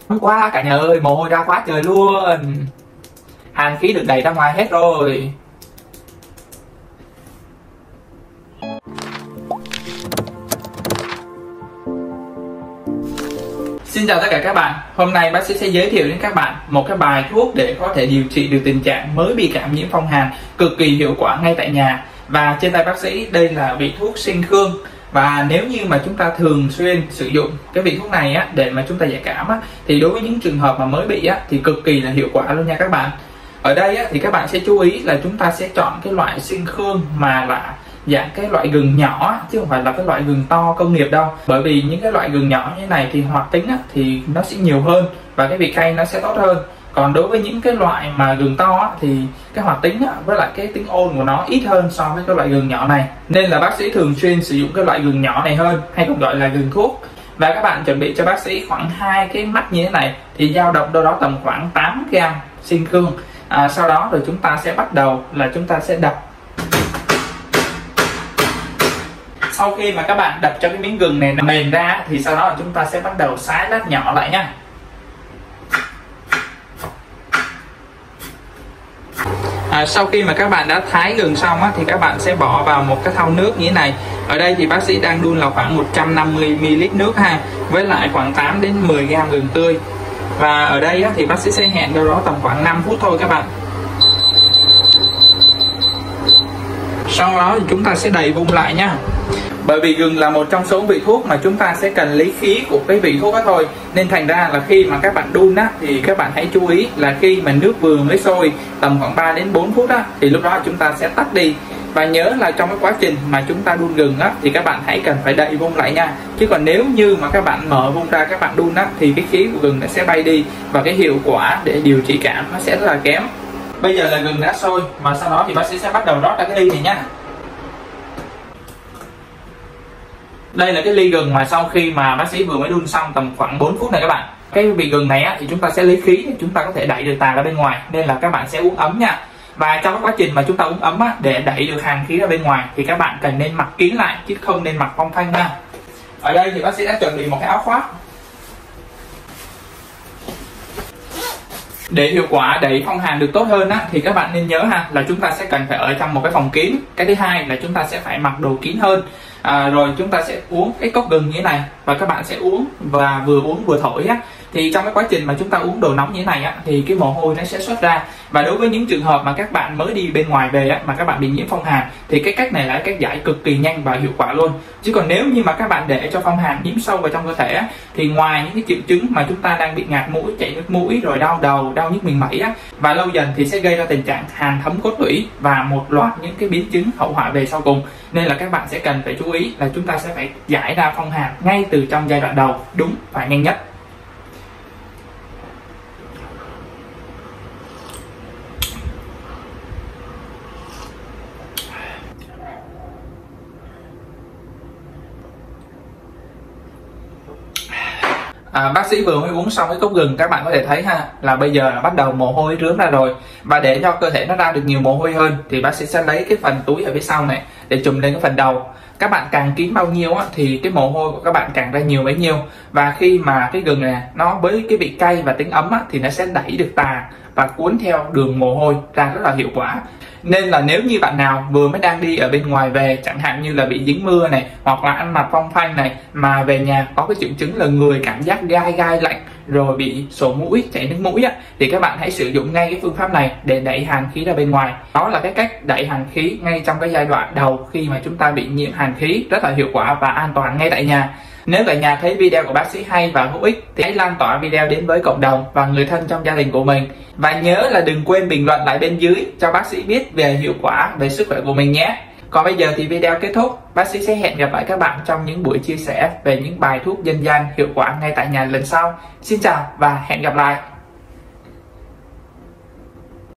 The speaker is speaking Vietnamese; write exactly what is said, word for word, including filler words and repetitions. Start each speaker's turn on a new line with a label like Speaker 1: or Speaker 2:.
Speaker 1: Quá cả nhà ơi, mồ hôi ra quá trời luôn. Hàn khí được đẩy ra ngoài hết rồi. Xin chào tất cả các bạn. Hôm nay bác sĩ sẽ giới thiệu đến các bạn một cái bài thuốc để có thể điều trị được tình trạng mới bị cảm nhiễm phong hàn cực kỳ hiệu quả ngay tại nhà. Và trên tay bác sĩ đây là vị thuốc sinh khương. Và nếu như mà chúng ta thường xuyên sử dụng cái vị thuốc này á, để mà chúng ta giải cảm á, thì đối với những trường hợp mà mới bị á, thì cực kỳ là hiệu quả luôn nha các bạn. Ở đây á, thì các bạn sẽ chú ý là chúng ta sẽ chọn cái loại sinh khương mà là dạng cái loại gừng nhỏ chứ không phải là cái loại gừng to công nghiệp đâu. Bởi vì những cái loại gừng nhỏ như này thì hoạt tính á, thì nó sẽ nhiều hơn và cái vị cay nó sẽ tốt hơn. Còn đối với những cái loại mà gừng to á, thì cái hoạt tính á, với lại cái tính ôn của nó ít hơn so với cái loại gừng nhỏ này. Nên là bác sĩ thường xuyên sử dụng cái loại gừng nhỏ này hơn, hay còn gọi là gừng thuốc. Và các bạn chuẩn bị cho bác sĩ khoảng hai cái mắt như thế này thì dao động đâu đó tầm khoảng tám gam sinh khương. À, sau đó rồi chúng ta sẽ bắt đầu là chúng ta sẽ đập. Sau khi mà các bạn đập cho cái miếng gừng này mềm ra thì sau đó là chúng ta sẽ bắt đầu xái lát nhỏ lại nha. À, sau khi mà các bạn đã thái gừng xong á, thì các bạn sẽ bỏ vào một cái thau nước như thế này. Ở đây thì bác sĩ đang đun là khoảng một trăm năm mươi mi li lít nước ha, với lại khoảng tám đến mười gam gừng tươi. Và ở đây á, thì bác sĩ sẽ hẹn đâu đó tầm khoảng năm phút thôi các bạn. Sau đó thì chúng ta sẽ đậy vung lại nha. Bởi vì gừng là một trong số vị thuốc mà chúng ta sẽ cần lấy khí của cái vị thuốc đó thôi. Nên thành ra là khi mà các bạn đun á, thì các bạn hãy chú ý là khi mà nước vừa mới sôi tầm khoảng ba đến bốn phút á, thì lúc đó chúng ta sẽ tắt đi. Và nhớ là trong cái quá trình mà chúng ta đun gừng á, thì các bạn hãy cần phải đậy vung lại nha. Chứ còn nếu như mà các bạn mở vung ra các bạn đun á, thì cái khí của gừng nó sẽ bay đi và cái hiệu quả để điều trị cảm nó sẽ rất là kém. Bây giờ là gừng đã sôi và sau đó thì bác sĩ sẽ bắt đầu rót ra cái ly này nha. Đây là cái ly gừng mà sau khi mà bác sĩ vừa mới đun xong tầm khoảng bốn phút này các bạn. Cái vị gừng này á, thì chúng ta sẽ lấy khí để chúng ta có thể đẩy được tà ra bên ngoài, nên là các bạn sẽ uống ấm nha. Và trong cái quá trình mà chúng ta uống ấm á, để đẩy được hàn khí ra bên ngoài thì các bạn cần nên mặc kín lại chứ không nên mặc phong phanh nha. Ở đây thì bác sĩ đã chuẩn bị một cái áo khoác. Để hiệu quả đẩy phong hàn được tốt hơn á, thì các bạn nên nhớ ha là chúng ta sẽ cần phải ở trong một cái phòng kín. Cái thứ hai là chúng ta sẽ phải mặc đồ kín hơn. À, rồi chúng ta sẽ uống cái cốc gừng như thế này và các bạn sẽ uống và vừa uống vừa thổi á. Thì trong cái quá trình mà chúng ta uống đồ nóng như thế này á, thì cái mồ hôi nó sẽ xuất ra. Và đối với những trường hợp mà các bạn mới đi bên ngoài về á, mà các bạn bị nhiễm phong hàn thì cái cách này là cách giải cực kỳ nhanh và hiệu quả luôn. Chứ còn nếu như mà các bạn để cho phong hàn nhiễm sâu vào trong cơ thể á, thì ngoài những cái triệu chứng mà chúng ta đang bị ngạt mũi, chảy nước mũi, rồi đau đầu, đau nhức mình mẩy á, và lâu dần thì sẽ gây ra tình trạng hàn thấm cốt tủy và một loạt những cái biến chứng hậu họa về sau cùng. Nên là các bạn sẽ cần phải chú ý là chúng ta sẽ phải giải ra phong hàn ngay từ trong giai đoạn đầu, đúng và nhanh nhất. À, bác sĩ vừa mới uống xong cái cốc gừng, các bạn có thể thấy ha là bây giờ là bắt đầu mồ hôi rướm ra rồi. Và để cho cơ thể nó ra được nhiều mồ hôi hơn thì bác sĩ sẽ lấy cái phần túi ở phía sau này để chùm lên cái phần đầu. Các bạn càng kín bao nhiêu á, thì cái mồ hôi của các bạn càng ra nhiều bấy nhiêu. Và khi mà cái gừng này nó với cái vị cay và tính ấm á, thì nó sẽ đẩy được tà và cuốn theo đường mồ hôi ra rất là hiệu quả. Nên là nếu như bạn nào vừa mới đang đi ở bên ngoài về, chẳng hạn như là bị dính mưa này, hoặc là ăn mặc phong phanh này, mà về nhà có cái triệu chứng là người cảm giác gai gai lạnh, rồi bị sổ mũi, chảy nước mũi á, thì các bạn hãy sử dụng ngay cái phương pháp này để đẩy hàn khí ra bên ngoài. Đó là cái cách đẩy hàn khí ngay trong cái giai đoạn đầu khi mà chúng ta bị nhiễm hàn khí, rất là hiệu quả và an toàn ngay tại nhà. Nếu cả nhà thấy video của bác sĩ hay và hữu ích thì hãy lan tỏa video đến với cộng đồng và người thân trong gia đình của mình. Và nhớ là đừng quên bình luận lại bên dưới cho bác sĩ biết về hiệu quả, về sức khỏe của mình nhé. Còn bây giờ thì video kết thúc. Bác sĩ sẽ hẹn gặp lại các bạn trong những buổi chia sẻ về những bài thuốc dân gian hiệu quả ngay tại nhà lần sau. Xin chào và hẹn gặp lại.